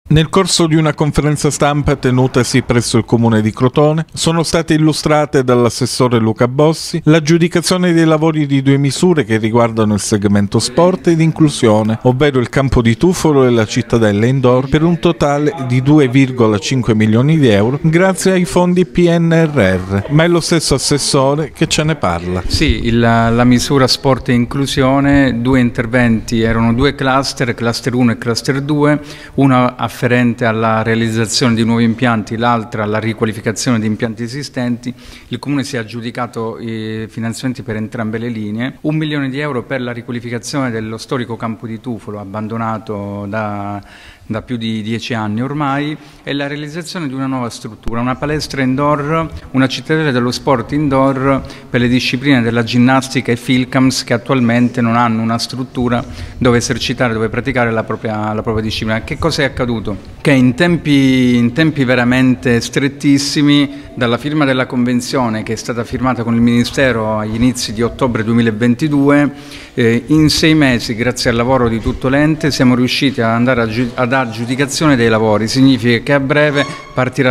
Nel corso di una conferenza stampa tenutasi presso il comune di Crotone sono state illustrate dall'assessore Luca Bossi l'aggiudicazione dei lavori di due misure che riguardano il segmento sport ed inclusione, ovvero il campo di Tufolo e la cittadella indoor, per un totale di 2,5 milioni di euro grazie ai fondi PNRR. Ma è lo stesso assessore che ce ne parla. Sì, la misura sport e inclusione, due interventi, erano due cluster 1 e cluster 2, una afferente alla realizzazione di nuovi impianti, l'altra alla riqualificazione di impianti esistenti. Il Comune si è aggiudicato i finanziamenti per entrambe le linee, 1 milione di euro per la riqualificazione dello storico campo di Tufolo, abbandonato da più di 10 anni ormai, e la realizzazione di una nuova struttura, una palestra indoor, una cittadella dello sport indoor per le discipline della ginnastica e Filcams, che attualmente non hanno una struttura dove esercitare, dove praticare la propria disciplina. Che cosa è accaduto? Che in tempi veramente strettissimi, dalla firma della convenzione che è stata firmata con il Ministero agli inizi di ottobre 2022, in 6 mesi, grazie al lavoro di tutto l'ente, siamo riusciti ad andare ad aggiudicazione dei lavori. Significa che a breve partirà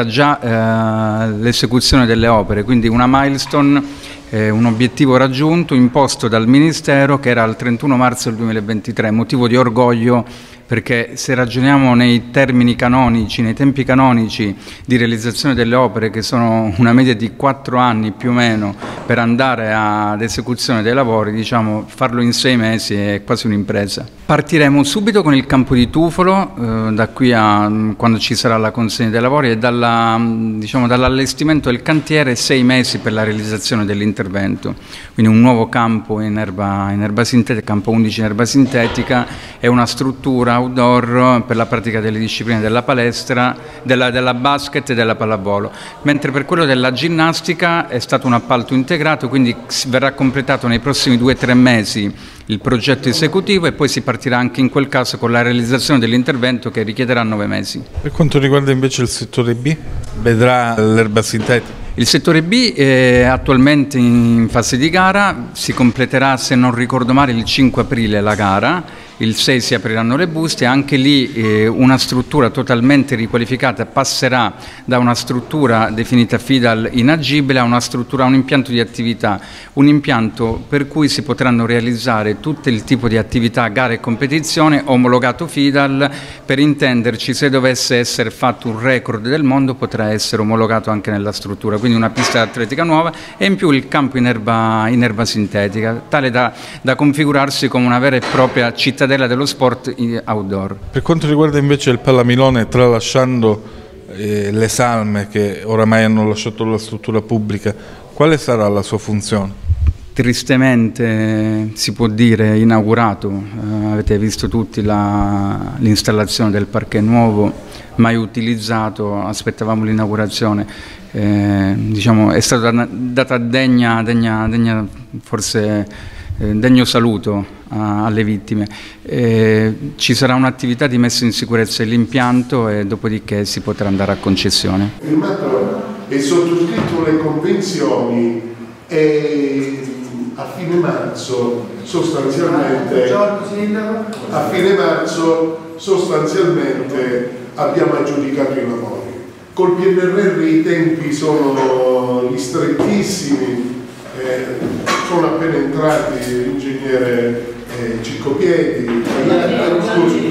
già l'esecuzione delle opere, quindi una milestone, un obiettivo raggiunto imposto dal Ministero, che era il 31 marzo del 2023, motivo di orgoglio, perché se ragioniamo nei termini canonici, nei tempi canonici di realizzazione delle opere, che sono una media di 4 anni più o meno per andare ad esecuzione dei lavori, diciamo, farlo in 6 mesi è quasi un'impresa. Partiremo subito con il campo di Tufolo, da qui a quando ci sarà la consegna dei lavori, e dall'allestimento del cantiere 6 mesi per la realizzazione dell'intervento. Quindi un nuovo campo in erba sintetica, campo 11 in erba sintetica, e una struttura outdoor per la pratica delle discipline della palestra, della basket e della pallavolo. Mentre per quello della ginnastica è stato un appalto integrato, quindi verrà completato nei prossimi 2-3 mesi il progetto esecutivo, e poi si partirà anche in quel caso con la realizzazione dell'intervento, che richiederà 9 mesi. Per quanto riguarda invece il settore B, vedrà l'erba sintetica? Il settore B è attualmente in fase di gara, si completerà, se non ricordo male, il 5 aprile la gara, il 6 si apriranno le buste. Anche lì una struttura totalmente riqualificata passerà da una struttura definita FIDAL inagibile a una struttura, un impianto di attività, un impianto per cui si potranno realizzare tutto il tipo di attività, gare e competizione, omologato FIDAL. Per intenderci, se dovesse essere fatto un record del mondo, potrà essere omologato anche nella struttura. Quindi una pista atletica nuova, e in più il campo in erba sintetica, tale da configurarsi come una vera e propria cittadella dello sport outdoor. Per quanto riguarda invece il Pallamilone, tralasciando le salme che oramai hanno lasciato la struttura pubblica, quale sarà la sua funzione? Tristemente si può dire inaugurato, avete visto tutti l'installazione del parquet nuovo, mai utilizzato, aspettavamo l'inaugurazione, diciamo, è stata data degno saluto alle vittime. Ci sarà un'attività di messa in sicurezza dell'impianto, e dopodiché si potrà andare a concessione. Firmato e sottoscritto le convenzioni, e a fine marzo sostanzialmente abbiamo aggiudicato i lavori. Col PNRR i tempi sono ristrettissimi, sono appena entrati l'ingegnere Ciccopiedi,